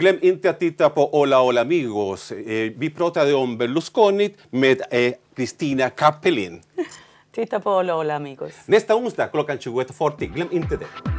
glöm inte att titta på Hola Hola Amigos. Vi pratade om Berlusconi med Cristina Cappelin. Titta på Hola Hola Amigos. Nästa onsdag klockan 21.40. Glöm inte det.